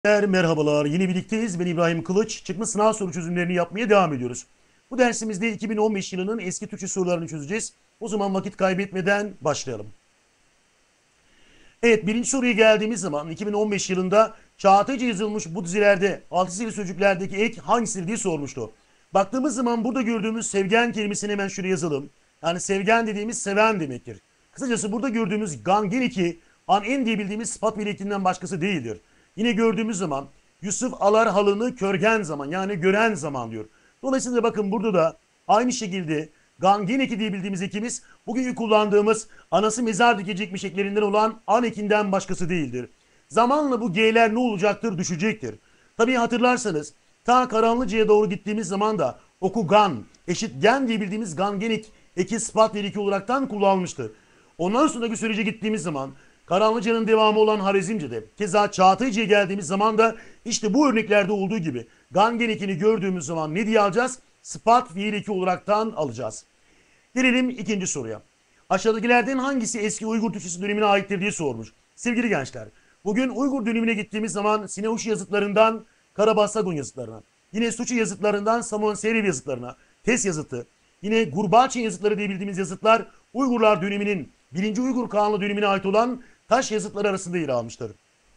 Merhabalar, yine birlikteyiz. Ben İbrahim Kılıç. Çıkmış sınav soru çözümlerini yapmaya devam ediyoruz. Bu dersimizde 2015 yılının eski Türkçe sorularını çözeceğiz. O zaman vakit kaybetmeden başlayalım. Evet, birinci soruya geldiğimiz zaman 2015 yılında Çağatay'ca yazılmış bu dizilerde altı çizili sözcüklerdeki ek hangisidir diye sormuştu. Baktığımız zaman burada gördüğümüz sevgen kelimesini hemen şuraya yazalım. Yani sevgen dediğimiz seven demektir. Kısacası burada gördüğümüz gangen iki an en diye bildiğimiz sıfat birliğinden başkası değildir. Yine gördüğümüz zaman Yusuf alar halını körgen zaman yani gören zaman diyor. Dolayısıyla bakın burada da aynı şekilde gangen eki diye bildiğimiz ekimiz bugünkü kullandığımız anası mezar dikecekmiş eklerinden olan an ekinden başkası değildir. Zamanla bu G'ler ne olacaktır? Düşecektir. Tabii hatırlarsanız ta Karanlıca'ya doğru gittiğimiz zaman da oku gan eşit gen diye bildiğimiz gangenik eki sıfat ve eki olaraktan kullanılmıştı. Ondan sonraki sürece gittiğimiz zaman Karanlıca'nın devamı olan Harizmce'de keza Çağatayca'ya geldiğimiz zaman da işte bu örneklerde olduğu gibi gangen ekini gördüğümüz zaman ne diye alacağız? Sıfat fiil eki olaraktan alacağız. Gelelim ikinci soruya. Aşağıdakilerden hangisi eski Uygur Türkçesi dönemine aittir diye sormuş. Sevgili gençler, bugün Uygur dönemine gittiğimiz zaman Sineuşi yazıtlarından Karabassagun yazıtlarına, yine Suçi yazıtlarından Samuel Serev yazıtlarına, Tes yazıtı, yine Gurbaçin yazıtları diye bildiğimiz yazıtlar Uygurlar döneminin 1. Uygur Kağanlı dönemine ait olan taş yazıtları arasında yer almıştır.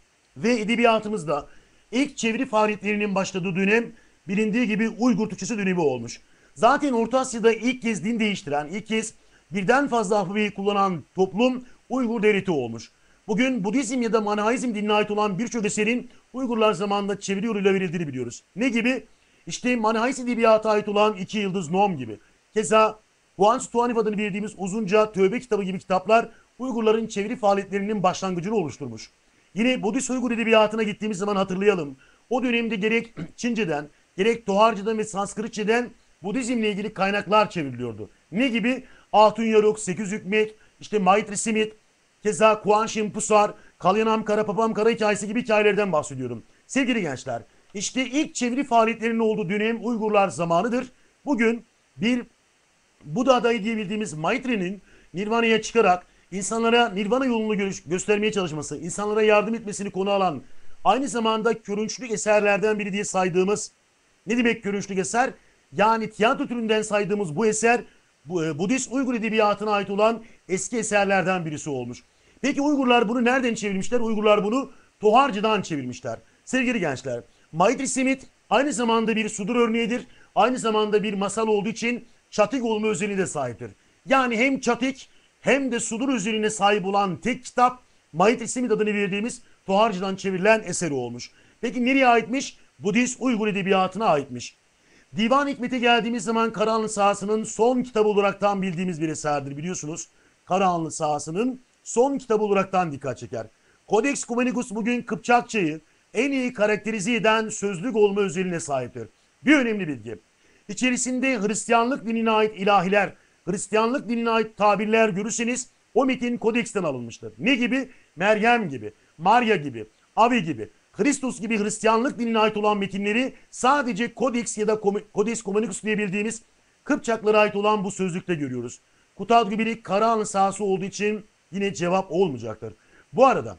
Ve edebiyatımızda ilk çeviri faaliyetlerinin başladığı dönem bilindiği gibi Uygur Türkçesi dönemi olmuş. Zaten Orta Asya'da ilk kez din değiştiren, ilk kez birden fazla alfabeyi kullanan toplum Uygur devleti olmuş. Bugün Budizm ya da Manaizm dinine ait olan birçok eserin Uygurlar zamanında çeviri yoluyla verildiğini biliyoruz. Ne gibi? İşte Manihais edebiyata ait olan İki Yıldız Nom gibi. Keza Huans Tuanif adını verdiğimiz uzunca Tövbe kitabı gibi kitaplar Uygurların çeviri faaliyetlerinin başlangıcını oluşturmuş. Yine Budist Uygur edebiyatına gittiğimiz zaman hatırlayalım. O dönemde gerek Çince'den, gerek Toharca'dan ve Sanskritçe'den Budizmle ilgili kaynaklar çevriliyordu. Ne gibi? Altun Yaruk, Sekiz Hükmet, işte Maitri Simit, keza Kuan Shin Pusar, Kalyanam Kara, Papam Kara hikayesi gibi hikayelerden bahsediyorum. Sevgili gençler, işte ilk çeviri faaliyetlerinin olduğu dönem Uygurlar zamanıdır. Bugün bir Buda adayı diye bildiğimiz Maitri'nin Nirvana'ya çıkarak insanlara Nirvana yolunu göstermeye çalışması, insanlara yardım etmesini konu alan, aynı zamanda görünçlük eserlerden biri diye saydığımız, ne demek görünçlük eser? Yani tiyatro türünden saydığımız bu eser Budist Uygur edebiyatına ait olan eski eserlerden birisi olmuş. Peki Uygurlar bunu nereden çevirmişler? Uygurlar bunu Toharca'dan çevirmişler. Sevgili gençler, Maitri Simit aynı zamanda bir sudur örneğidir. Aynı zamanda bir masal olduğu için çatik olma özelliği de sahiptir. Yani hem çatik hem de sudur özelliğine sahip olan tek kitap Maitri Simit adını verdiğimiz Toharca'dan çevrilen eseri olmuş. Peki nereye aitmiş? Budist Uygur edebiyatına aitmiş. Divan Hikmet'e geldiğimiz zaman Karahanlı Sahası'nın son kitabı olaraktan bildiğimiz bir eserdir biliyorsunuz. Karahanlı Sahası'nın son kitabı olaraktan dikkat çeker. Codex Cumanicus bugün Kıpçakçayı en iyi karakterize eden sözlük olma özelliğine sahiptir. Bir önemli bilgi. İçerisinde Hristiyanlık dinine ait ilahiler, Hristiyanlık dinine ait tabirler görürseniz o metin Kodex'ten alınmıştır. Ne gibi? Meryem gibi, Maria gibi, Avi gibi, Hristos gibi Hristiyanlık dinine ait olan metinleri sadece Codex ya da Codex Cumanicus diye bildiğimiz Kıpçaklara ait olan bu sözlükte görüyoruz. Kutadgübiri Karahanlı sahası olduğu için yine cevap olmayacaktır. Bu arada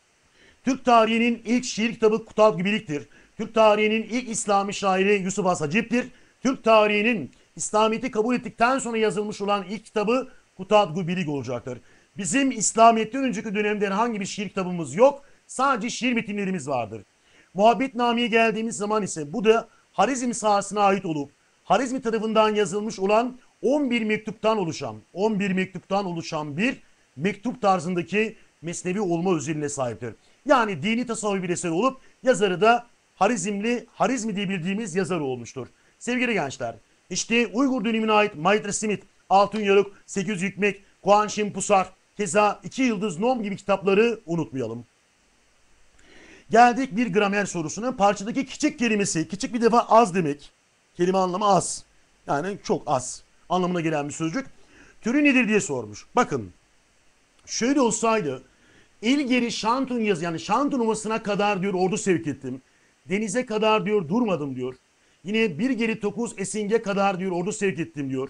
Türk tarihinin ilk şiir kitabı Kutadgübirik'tir. Türk tarihinin ilk İslami şairi Yusuf Has Hacip'tir. Türk tarihinin İslamiyet'i kabul ettikten sonra yazılmış olan ilk kitabı Kutadgübirik olacaktır. Bizim İslamiyet'ten önceki dönemde herhangi bir şiir kitabımız yok. Sadece şiir metinlerimiz vardır. Muhabbetname'ye geldiğimiz zaman ise bu da Harizm sahasına ait olup Harizmi tarafından yazılmış olan 11 mektuptan oluşan bir mektup tarzındaki mesnevi olma özelliğine sahiptir. Yani dini tasavvufi bir eser olup yazarı da Harizmi diye bildiğimiz yazar olmuştur. Sevgili gençler, işte Uygur dönemine ait Maitri Simit, Altun Yaruk, Sekiz Hükmet, Kuan Shin Pusar, keza İki Yıldız Nom gibi kitapları unutmayalım. Geldik bir gramer sorusuna. Parçadaki küçük kelimesi, küçük bir defa az demek. Kelime anlamı az. Yani çok az anlamına gelen bir sözcük. Türü nedir diye sormuş. Bakın, şöyle olsaydı İlgeri Şantun yazı yani Şantun Ovası'na kadar diyor ordu sevk ettim. Denize kadar diyor durmadım diyor. Yine bir geri Tokuz Esing'e kadar diyor ordu sevk ettim diyor.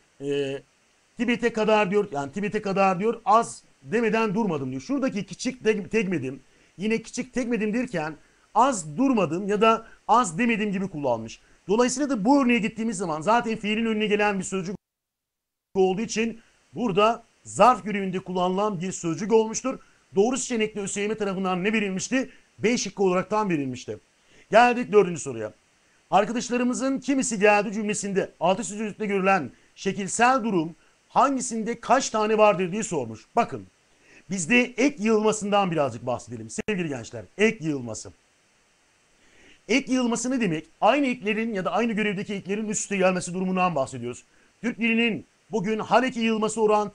Tibet'e kadar diyor yani Tibet'e kadar diyor az demeden durmadım diyor. Şuradaki küçük tekmedim yine küçük tekmedim derken az durmadım ya da az demedim gibi kullanmış. Dolayısıyla da bu örneğe gittiğimiz zaman zaten fiilin önüne gelen bir sözcük olduğu için burada zarf görevinde kullanılan bir sözcük olmuştur. Doğru seçenekli ÖSYM tarafından ne verilmişti? B şıkkı olaraktan verilmişti. Geldik 4. soruya. Arkadaşlarımızın kimisi geldi cümlesinde altı sözcükte görülen şekilsel durum hangisinde kaç tane vardır diye sormuş. Bakın bizde ek yığılmasından birazcık bahsedelim sevgili gençler. Ek yığılması. Ek yığılması ne demek? Aynı eklerin ya da aynı görevdeki eklerin üst üste gelmesi durumundan bahsediyoruz. Türk dilinin bugün hareki yığılması olan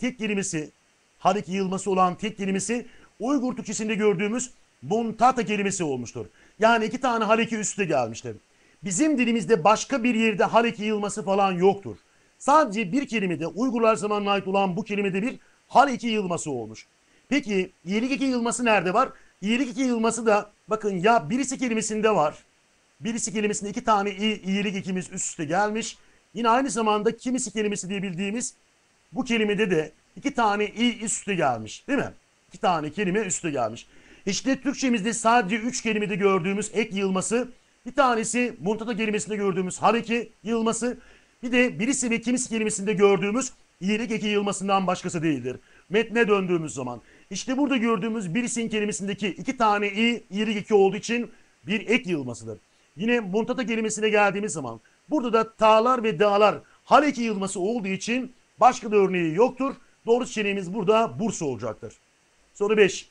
tek kelimesi Uygur Türkçesinde gördüğümüz muntata kelimesi olmuştur. Yani 2 tane hareki üst üste gelmiştir. Bizim dilimizde başka bir yerde hareki yığılması falan yoktur. Sadece bir kelimede Uygurlar zamanına ait olan bu kelimede bir hareki yığılması olmuş. Peki iyilik eki yığılması nerede var? İyilik eki yığılması da bakın ya birisi kelimesinde var. Birisi kelimesinde 2 tane iyilik ekimiz üst üste gelmiş. Yine aynı zamanda kimisi kelimesi diye bildiğimiz bu kelimede de 2 tane üst üste gelmiş. Değil mi? 2 tane kelime üst üste gelmiş. İşte Türkçemizde sadece 3 kelimede gördüğümüz ek yığılması, bir tanesi muntata kelimesinde gördüğümüz hareki yığılması, bir de birisi ve kimisi kelimesinde gördüğümüz iyilik eki yığılmasından başkası değildir. Metne döndüğümüz zaman işte burada gördüğümüz birisinin kelimesindeki 2 tane iyilik eki olduğu için bir ek yığılmasıdır. Yine muntata kelimesine geldiğimiz zaman burada da ta'lar ve da'lar hareki yığılması olduğu için başka da örneği yoktur. Doğru seçeneğimiz burada Bursa olacaktır. Soru 5.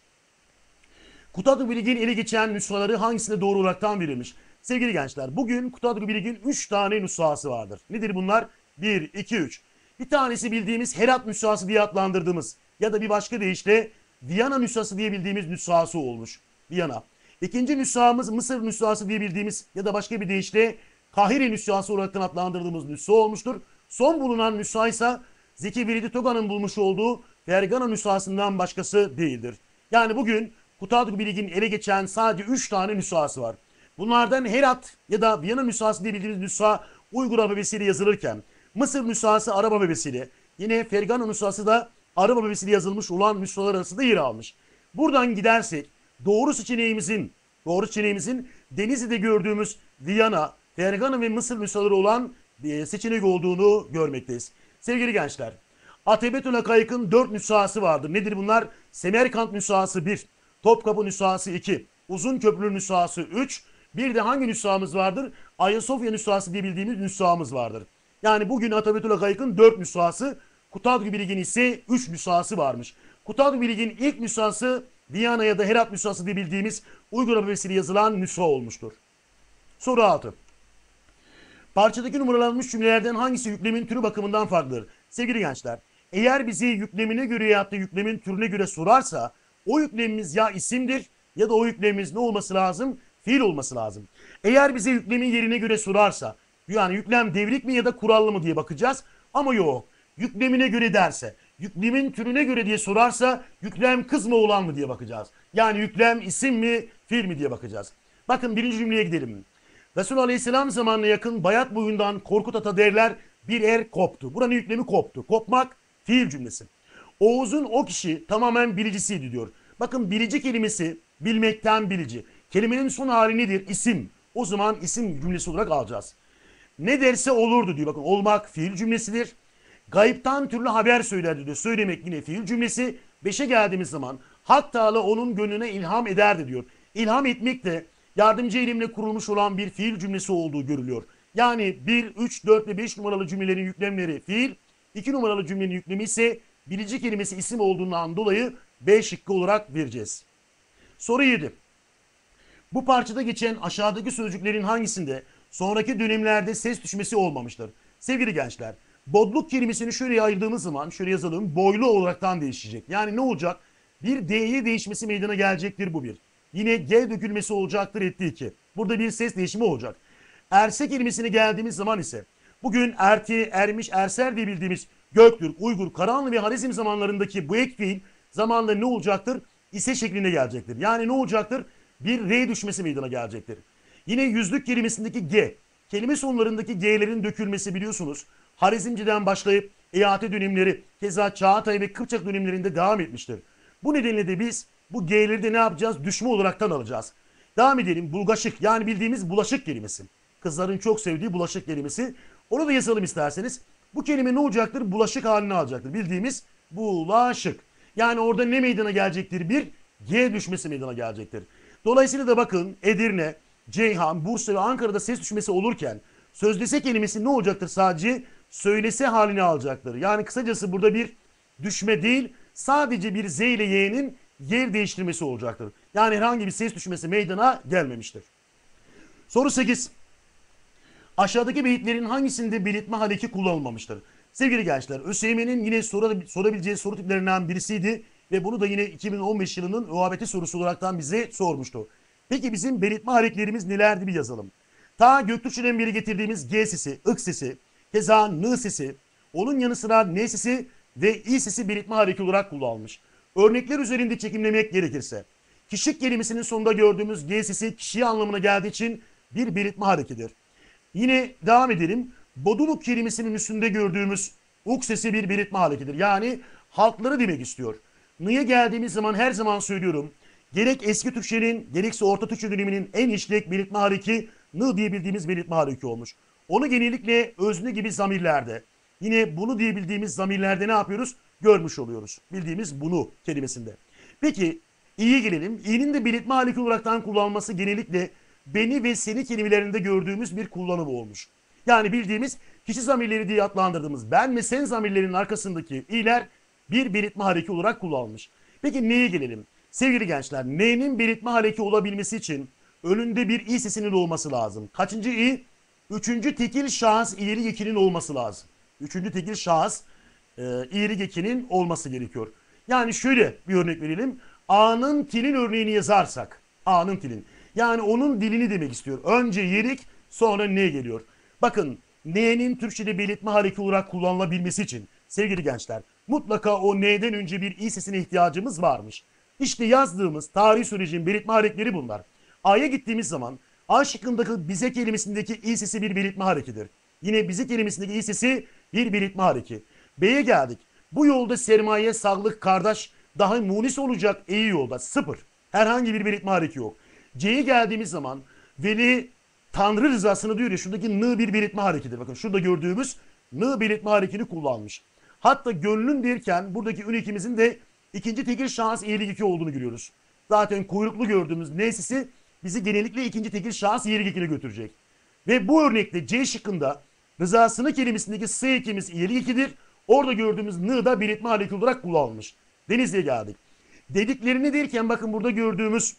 Kutadlı Bilgin ele geçen nüshaları hangisinde doğru olaraktan verilmiş? Sevgili gençler bugün Kutadlı Bilgin 3 tane nüshası vardır. Nedir bunlar? 1, 2, 3. Bir tanesi bildiğimiz Herat nüshası diye adlandırdığımız ya da bir başka deyişle Viyana nüshası diye bildiğimiz nüshası olmuş. Viyana. İkinci nüshamız Mısır nüshası diye bildiğimiz ya da başka bir deyişle Kahire nüshası olarak adlandırdığımız nüsha olmuştur. Son bulunan nüsha ise Zeki Velidi Toga'nın bulmuş olduğu Fergana nüshasından başkası değildir. Yani bugün Kutadlı Bilgin ele geçen sadece 3 tane nüshası var. Bunlardan Herat ya da Viyana nüshası diye bildiğimiz nüsha Uygur alfabesiyle yazılırken Mısır nüshası Arap alfabesiyle yine Fergana nüshası da Arap alfabesiyle yazılmış olan nüshalar arasında yer almış. Buradan gidersek doğru seçeneğimizin Denizli'de gördüğümüz Viyana, Fergana ve Mısır nüshaları olan seçenek olduğunu görmekteyiz. Sevgili gençler, Atebetül Hakayk'ın 4 nüshası vardır. Nedir bunlar? Semerkant nüshası 1, Topkapı nüshası 2, Uzunköprü nüshası 3, bir de hangi nüshamız vardır? Ayasofya nüshası diye bildiğimiz nüshamız vardır. Yani bugün Atebetül Hakayk'ın 4 nüshası, Kutadlı Bilgin ise 3 nüshası varmış. Kutadlı Bilgin ilk nüshası Viyana ya da Herat nüshası diye bildiğimiz Uygur alfabesiyle yazılan nüsha olmuştur. Soru 6. Parçadaki numaralanmış cümlelerden hangisi yüklemin türü bakımından farklıdır? Sevgili gençler, eğer bizi yüklemine göre ya da yüklemin türüne göre sorarsa o yüklemimiz ya isimdir ya da o yüklemimiz ne olması lazım? Fiil olması lazım. Eğer bize yüklemin yerine göre sorarsa yani yüklem devrik mi ya da kurallı mı diye bakacağız. Ama yok. Yüklemine göre derse, yüklemin türüne göre diye sorarsa yüklem kız mı oğlan mı diye bakacağız. Yani yüklem isim mi fiil mi diye bakacağız. Bakın birinci cümleye gidelim. Resulullah Aleyhisselam zamanına yakın bayat boyundan Korkut Ata derler bir er koptu. Buranın yüklemi koptu. Kopmak fiil cümlesi. Oğuz'un o kişi tamamen bilicisiydi diyor. Bakın bilici kelimesi bilmekten bilici. Kelimenin son hali nedir? İsim. O zaman isim cümlesi olarak alacağız. Ne derse olurdu diyor. Bakın olmak fiil cümlesidir. Gayiptan türlü haber söylerdi diyor. Söylemek yine fiil cümlesi. 5'e geldiğimiz zaman Hak Teala onun gönlüne ilham ederdi diyor. İlham etmek de yardımcı elimle kurulmuş olan bir fiil cümlesi olduğu görülüyor. Yani 1, 3, 4 ve 5 numaralı cümlelerin yüklemleri fiil, 2 numaralı cümlenin yüklemi ise bilici kelimesi isim olduğundan dolayı B şıkkı olarak vereceğiz. Soru 7. Bu parçada geçen aşağıdaki sözcüklerin hangisinde sonraki dönemlerde ses düşmesi olmamıştır? Sevgili gençler, bodluk kelimesini şöyle ayırdığımız zaman şöyle yazalım, boylu olaraktan değişecek. Yani ne olacak? Bir D'ye değişmesi meydana gelecektir bu bir. Yine G dökülmesi olacaktır etti 2. Burada bir ses değişimi olacak. Erse kelimesine geldiğimiz zaman ise bugün erti, ermiş, erser diye bildiğimiz Göktürk, Uygur, Karahanlı ve Harizm zamanlarındaki bu ek fiil zamanla ne olacaktır? İse şeklinde gelecektir. Yani ne olacaktır? Bir R düşmesi meydana gelecektir. Yine yüzlük kelimesindeki G, kelime sonlarındaki G'lerin dökülmesi biliyorsunuz. Harizmciden başlayıp EAT dönemleri, keza Çağatay ve Kıpçak dönemlerinde devam etmiştir. Bu nedenle de biz bu G'leri de ne yapacağız? Düşme olaraktan alacağız. Devam edelim. Bulgaşık, yani bildiğimiz bulaşık kelimesi. Kızların çok sevdiği bulaşık kelimesi. Onu da yazalım isterseniz. Bu kelime ne olacaktır? Bulaşık halini alacaktır. Bildiğimiz bulaşık. Yani orada ne meydana gelecektir? Bir G düşmesi meydana gelecektir. Dolayısıyla da bakın Edirne, Ceyhan, Bursa ve Ankara'da ses düşmesi olurken sözlese kelimesi ne olacaktır? Sadece söylese halini alacaktır. Yani kısacası burada bir düşme değil, sadece bir Z ile Y'nin yer değiştirmesi olacaktır. Yani herhangi bir ses düşmesi meydana gelmemiştir. Soru 8. Aşağıdaki beyitlerin hangisinde belirtme haleki kullanılmamıştır? Sevgili gençler, ÖSYM'nin yine sorabileceği soru tiplerinden birisiydi ve bunu da yine 2015 yılının ÖABT sorusu olaraktan bize sormuştu. Peki bizim belirtme hareklerimiz nelerdi bir yazalım. Ta Göktürkçeden beri getirdiğimiz G sesi, ık sesi, keza N sesi, onun yanı sıra N sesi ve İ sesi belirtme hareki olarak kullanılmış. Örnekler üzerinde çekimlemek gerekirse, kişik kelimesinin sonunda gördüğümüz G sesi kişiye anlamına geldiği için bir belirtme harekidir. Yine devam edelim. Boduluk kelimesinin üstünde gördüğümüz uk sesi bir belirtme harekidir. Yani halkları demek istiyor. N'ya geldiğimiz zaman her zaman söylüyorum. Gerek eski Türkçenin gerekse Orta Türkçe döneminin en işlek belirtme hareki N diyebildiğimiz belirtme hareki olmuş. Onu genellikle özne gibi zamirlerde, yine bunu diyebildiğimiz zamirlerde ne yapıyoruz? Görmüş oluyoruz. Bildiğimiz bunu kelimesinde. Peki i'ye gelelim. İ'nin de belirtme hareki olaraktan kullanılması genellikle beni ve seni kelimelerinde gördüğümüz bir kullanım olmuş. Yani bildiğimiz kişi zamirleri diye adlandırdığımız ben ve sen zamirlerinin arkasındaki i'ler bir belirtme hareki olarak kullanılmış. Peki neye gelelim? Sevgili gençler, n'nin belirtme hareki olabilmesi için önünde bir i sesinin olması lazım. Kaçıncı i? Üçüncü tekil şahıs i'li gekinin olması lazım. Üçüncü tekil şahıs i'li gekinin olması gerekiyor. Yani şöyle bir örnek verelim. A'nın tilin örneğini yazarsak. A'nın tilin. Yani onun dilini demek istiyor. Önce yerik, sonra ne geliyor. Bakın n'nin Türkçe'de belirtme hareki olarak kullanılabilmesi için sevgili gençler mutlaka o n'den önce bir i sesine ihtiyacımız varmış. İşte yazdığımız tarih sürecinin belirtme harekleri bunlar. A'ya gittiğimiz zaman A şıkkındaki bize kelimesindeki i sesi bir belirtme harekidir. Yine bize kelimesindeki i sesi bir belirtme hareki. B'ye geldik. Bu yolda sermaye, sağlık, kardeş daha munis olacak iyi yolda. Sıfır. Herhangi bir belirtme hareki yok. C'ye geldiğimiz zaman veli Tanrı rızasını diyor ya, şuradaki n bir belirtme harekidir. Bakın şurada gördüğümüz n belirtme harekini kullanmış. Hatta gönlün derken buradaki ün ikimizin de ikinci tekil şahıs iyilik iki olduğunu görüyoruz. Zaten kuyruklu gördüğümüz n sesi bizi genellikle ikinci tekil şahıs iyilik ikine götürecek. Ve bu örnekte C şıkkında rızasını kelimesindeki s ikimiz iyilik ikidir. Orada gördüğümüz n da belirtme hareki olarak kullanılmış. Denizli'ye geldik. Dediklerini derken bakın burada gördüğümüz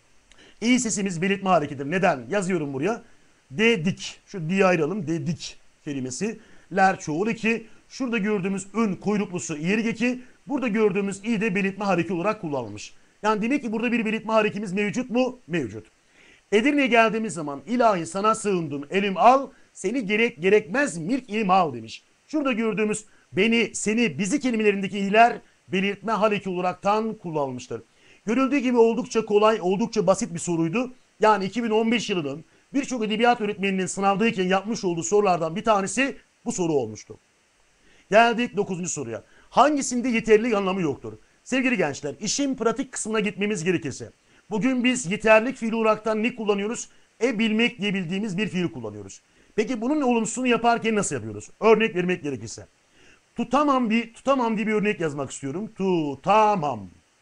İ sesimiz belirtme harekidir. Neden? Yazıyorum buraya. Dedik. Şu diye ayıralım. Dedik kelimesi. Ler çoğul 2. Şurada gördüğümüz ün kuyruklusu iyerik 2. Burada gördüğümüz i de belirtme hareki olarak kullanılmış. Yani demek ki burada bir belirtme harekimiz mevcut mu? Mevcut. Edirne'ye geldiğimiz zaman ilahi sana sığındım elim al. Seni gerek gerekmez milk ilim al demiş. Şurada gördüğümüz beni, seni, bizi kelimelerindeki i'ler belirtme hareki olaraktan kullanılmıştır. Görüldüğü gibi oldukça kolay, oldukça basit bir soruydu. Yani 2015 yılının birçok edebiyat öğretmeninin sınavdayken yapmış olduğu sorulardan bir tanesi bu soru olmuştu. Geldik 9. soruya. Hangisinde yeterli anlamı yoktur? Sevgili gençler, işin pratik kısmına gitmemiz gerekirse. Bugün biz yeterlik fiili olaraktan ne kullanıyoruz? Bilmek diye bildiğimiz bir fiil kullanıyoruz. Peki bunun olumsuzunu yaparken nasıl yapıyoruz? Örnek vermek gerekirse. Tutamam diye bir örnek yazmak istiyorum. Tutamam.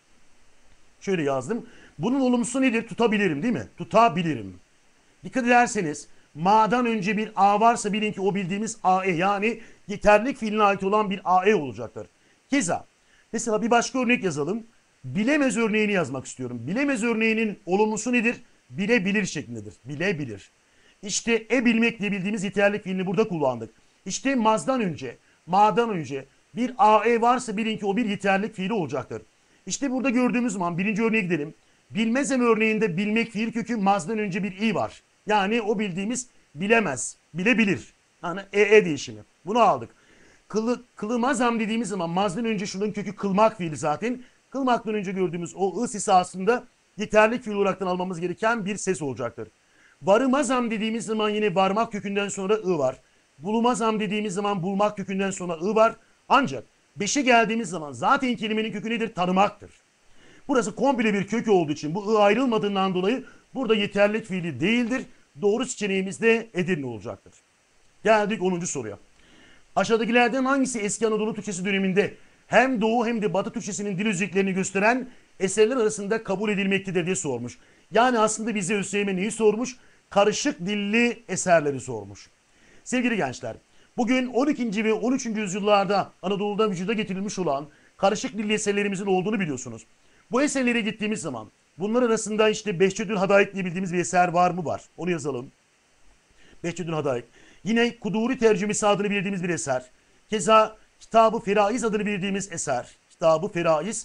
Şöyle yazdım. Bunun olumsuzu nedir? Tutabilirim değil mi? Tutabilirim. Dikkat ederseniz ma'dan önce bir a varsa bilin ki o bildiğimiz ae, yani yeterlik fiiline ait olan bir ae olacaktır. Keza mesela bir başka örnek yazalım. Bilemez örneğini yazmak istiyorum. Bilemez örneğinin olumlusu nedir? Bilebilir şeklindedir. Bilebilir. İşte bilmek diye bildiğimiz yeterlik fiilini burada kullandık. İşte ma'dan önce bir ae varsa bilin ki o bir yeterlik fiili olacaktır. İşte burada gördüğümüz zaman birinci örneğe gidelim. Bilmezem örneğinde bilmek fiil kökü mazdan önce bir i var. Yani o bildiğimiz bilemez, bilebilir. Yani değişimi. Bunu aldık. Kılmazam dediğimiz zaman mazdan önce şunun kökü kılmak fiili zaten. Kılmaktan önce gördüğümüz o ı sesi aslında yeterlik fiil olaraktan almamız gereken bir ses olacaktır. Varımazam dediğimiz zaman yine varmak kökünden sonra ı var. Bulmazam dediğimiz zaman bulmak kökünden sonra ı var. Ancak 5'e geldiğimiz zaman zaten kelimenin kökü nedir? Tanımaktır. Burası komple bir kökü olduğu için bu ı ayrılmadığından dolayı Burada yeterlik fiili değildir. Doğru seçeneğimiz de Edirne olacaktır. Geldik 10. soruya. Aşağıdakilerden hangisi eski Anadolu Türkçesi döneminde hem Doğu hem de Batı Türkçesinin dil özelliklerini gösteren eserler arasında kabul edilmektedir diye sormuş. Yani aslında bize ÖSYM neyi sormuş? Karışık dilli eserleri sormuş. Sevgili gençler, bugün 12. ve 13. yüzyıllarda Anadolu'da vücuda getirilmiş olan karışık dilli eserlerimizin olduğunu biliyorsunuz. Bu eserlere gittiğimiz zaman bunlar arasında işte Behçetül Hadaik diye bildiğimiz bir eser var mı? Var. Onu yazalım. Behçetül Hadaik. Yine Kuduri Tercümesi adını bildiğimiz bir eser. Keza Kitab-ı Feraiz adını bildiğimiz eser. Kitab-ı Feraiz.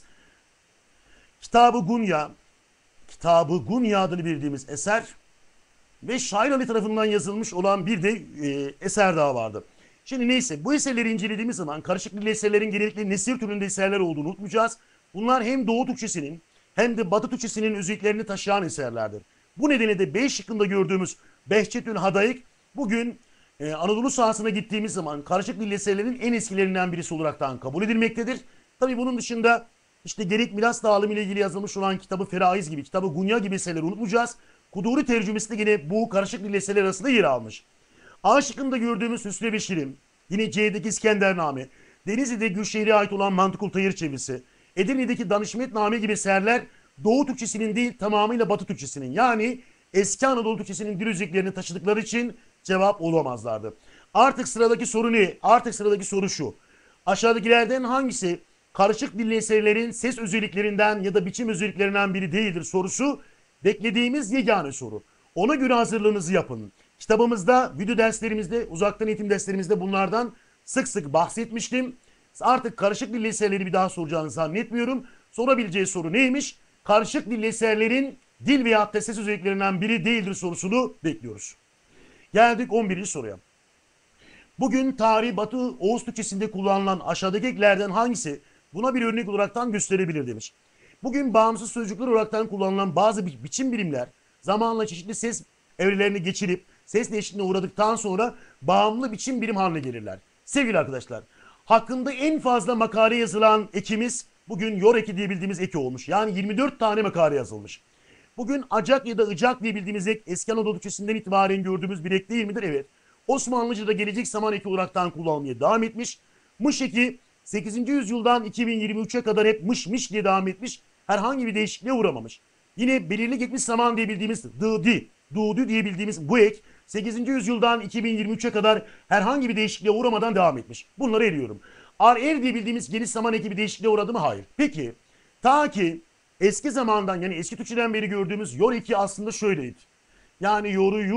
Kitab-ı Gunya. Kitab-ı Gunya adını bildiğimiz eser. Ve Şair Ali tarafından yazılmış olan bir de eser daha vardı. Şimdi neyse, bu eserleri incelediğimiz zaman karışık dilli eserlerin genellikle nesir türünde eserler olduğunu unutmayacağız. Bunlar hem Doğu Türkçesinin hem de Batı Türkçesinin özelliklerini taşıyan eserlerdir. Bu nedenle de B şıkkında gördüğümüz Behçetül Hadaik bugün Anadolu sahasına gittiğimiz zaman karışık dilli eserlerin en eskilerinden birisi olaraktan kabul edilmektedir. Tabi bunun dışında işte gerek miras dağılımı ile ilgili yazılmış olan Kitab-ı Feraiz gibi, Kitab-ı Gunya gibi eserleri unutmayacağız. Kuduri tercümesi de yine bu karışık dilli eserler arasında yer almış. A şıkkında gördüğümüz Hüsnü Beşir'in, yine C'deki İskendername, Denizli'de Gülşehir'e ait olan Mantıkul Tayır çevirisi, Edirne'deki Danışmetname gibi eserler Doğu Türkçesinin değil tamamıyla Batı Türkçesinin, yani eski Anadolu Türkçesinin dil özelliklerini taşıdıkları için cevap olamazlardı. Artık sıradaki soru ne? Artık sıradaki soru şu. Aşağıdakilerden hangisi karışık dilli eserlerin ses özelliklerinden ya da biçim özelliklerinden biri değildir sorusu beklediğimiz yegane soru. Ona göre hazırlığınızı yapın. Kitabımızda, video derslerimizde, uzaktan eğitim derslerimizde bunlardan sık sık bahsetmiştim. Artık karışık dilli eserleri bir daha soracağını zannetmiyorum. Sorabileceği soru neymiş? Karışık dilli eserlerin dil veya da ses özelliklerinden biri değildir sorusunu bekliyoruz. Geldik 11. soruya. Bugün tarih Batı Oğuz Türkçesinde kullanılan aşağıdaki eklerden hangisi buna bir örnek olaraktan gösterebilir demiş. Bugün bağımsız sözcükler olaraktan kullanılan bazı biçim birimler zamanla çeşitli ses evrelerini geçirip ses değişikliğine uğradıktan sonra bağımlı biçim birim haline gelirler. Sevgili arkadaşlar, hakkında en fazla makale yazılan ekimiz bugün yor eki diye bildiğimiz eki olmuş. Yani 24 tane makale yazılmış. Bugün acak ya da ıcak diye bildiğimiz ek eski Anadolu Türkçesinden itibaren gördüğümüz bir ek değil midir? Evet. Osmanlıca'da gelecek zaman eki olaraktan kullanılmaya devam etmiş. Mış eki 8. yüzyıldan 2023'e kadar hep mış diye devam etmiş. Herhangi bir değişikliğe uğramamış. Yine belirli geçmiş zaman diye bildiğimiz dudu diye bildiğimiz bu ek 8. yüzyıldan 2023'e kadar herhangi bir değişikliğe uğramadan devam etmiş. Bunları eliyorum. Er diye bildiğimiz geniş zaman eki bir değişikliğe uğradı mı? Hayır. Peki ta ki eski zamandan, yani eski Türkçeden beri gördüğümüz yor eki aslında şöyleydi. Yani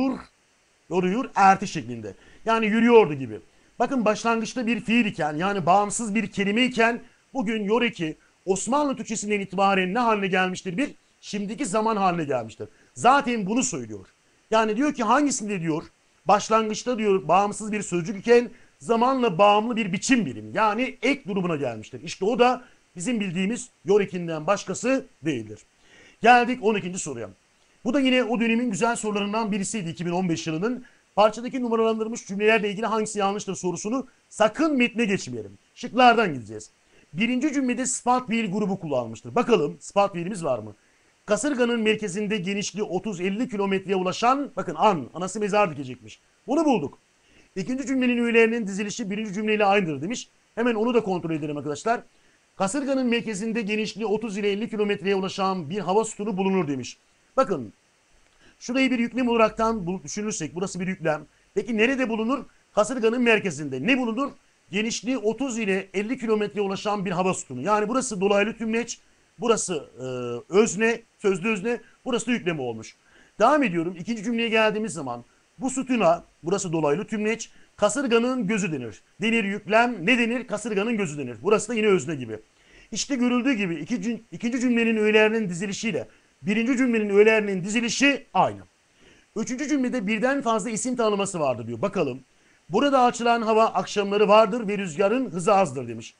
yoruyor erti şeklinde. Yani yürüyordu gibi. Bakın, başlangıçta bir fiil iken, yani bağımsız bir kelime iken bugün yor eki Osmanlı Türkçesinden itibaren ne haline gelmiştir? Bir şimdiki zaman haline gelmiştir. Zaten bunu söylüyor. Yani diyor ki hangisinde diyor başlangıçta diyor bağımsız bir sözcük iken zamanla bağımlı bir biçim birim, yani ek durumuna gelmiştir. İşte o da bizim bildiğimiz yor ekinden başkası değildir. Geldik 12. soruya. Bu da yine o dönemin güzel sorularından birisiydi 2015 yılının. Parçadaki numaralandırılmış cümlelerle ilgili hangisi yanlıştır sorusunu sakın metne geçmeyelim. Şıklardan gideceğiz. Birinci cümlede sıfat fiil grubu kullanılmıştır. Bakalım sıfat fiilimiz var mı? Kasırganın merkezinde genişliği 30-50 kilometreye ulaşan, bakın anası mezar dikecekmiş. Bunu bulduk. İkinci cümlenin öğelerinin dizilişi birinci cümleyle aynıdır demiş. Hemen onu da kontrol edelim arkadaşlar. Kasırganın merkezinde genişliği 30 ile 50 kilometreye ulaşan bir hava sütunu bulunur demiş. Bakın, şurayı bir yüklem olaraktan düşünürsek burası bir yüklem. Peki nerede bulunur? Kasırganın merkezinde. Ne bulunur? Genişliği 30 ile 50 kilometreye ulaşan bir hava sütunu. Yani burası dolaylı tümleç, burası özne, sözlü özne, burası da yükleme olmuş. Devam ediyorum. İkinci cümleye geldiğimiz zaman bu sütuna, burası dolaylı tümleç, kasırganın gözü denir. Denir yüklem, ne denir? Kasırganın gözü denir. Burası da yine özne gibi. İşte görüldüğü gibi ikinci cümlenin öğelerinin dizilişiyle birinci cümlenin öğelerinin dizilişi aynı. Üçüncü cümlede birden fazla isim tanımlaması vardır diyor. Bakalım. Burada açılan hava akşamları vardır ve rüzgarın hızı azdır demiş.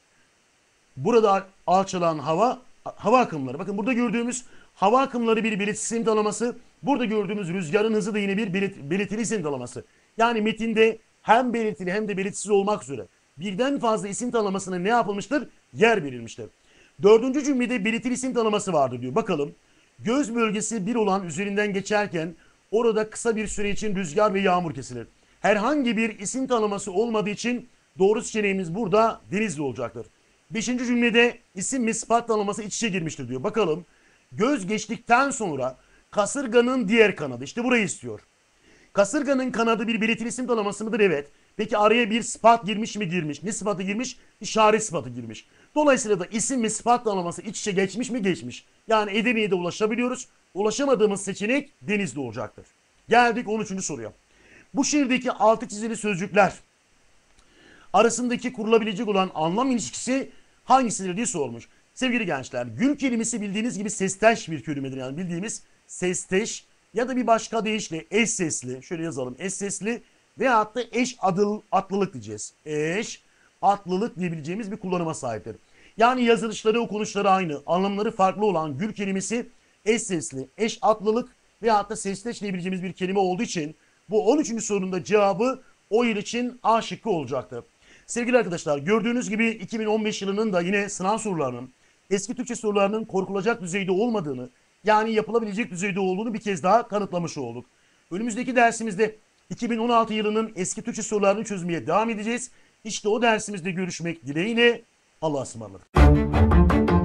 Burada açılan hava akımları. Bakın, burada gördüğümüz hava akımları bir belirtisiz isim tanımlaması. Burada gördüğümüz rüzgarın hızı da yine bir belirtili isim tanımlaması. Yani metinde hem belirtili hem de belirtisiz olmak üzere birden fazla isim tanımlamasına ne yapılmıştır? Yer verilmiştir. Dördüncü cümlede belirtili isim tanımlaması vardır diyor. Bakalım. Göz bölgesi 1 olan üzerinden geçerken orada kısa bir süre için rüzgar ve yağmur kesilir. Herhangi bir isim tanıması olmadığı için doğru seçeneğimiz burada Denizli olacaktır. 5. cümlede isim ve sıfat tanımlaması iç içe girmiştir diyor. Bakalım. Göz geçtikten sonra kasırganın diğer kanadı. İşte burayı istiyor. Kasırganın kanadı bir belirtili isim tanımlaması mıdır? Evet. Peki araya bir sıfat girmiş mi? Girmiş. Ne sıfatı girmiş? İşaret sıfatı girmiş. Dolayısıyla da isim ve sıfat tanımlaması iç içe geçmiş mi? Geçmiş. Yani Edirne'ye de ulaşabiliyoruz. Ulaşamadığımız seçenek Denizli olacaktır. Geldik 13. soruya. Bu şiirdeki altı çizili sözcükler arasındaki kurulabilecek olan anlam ilişkisi hangisidir diye sormuş. Sevgili gençler, gül kelimesi bildiğiniz gibi sesteş bir kelimedir. Yani bildiğimiz sesteş ya da bir başka deyişle eş sesli, şöyle yazalım, eş sesli veyahut da eş atlılık diyeceğiz. Eş atlılık diyebileceğimiz bir kullanıma sahiptir. Yani yazılışları, okunuşları aynı, anlamları farklı olan gül kelimesi eş sesli, eş atlılık veyahut da sesteş diyebileceğimiz bir kelime olduğu için bu 13. sorunun cevabı o yıl için A şıkkı olacaktı. Sevgili arkadaşlar, gördüğünüz gibi 2015 yılının da yine sınav sorularının, eski Türkçe sorularının korkulacak düzeyde olmadığını, yani yapılabilecek düzeyde olduğunu bir kez daha kanıtlamış olduk. Önümüzdeki dersimizde 2016 yılının eski Türkçe sorularını çözmeye devam edeceğiz. İşte o dersimizde görüşmek dileğiyle. Allah'a ısmarladık.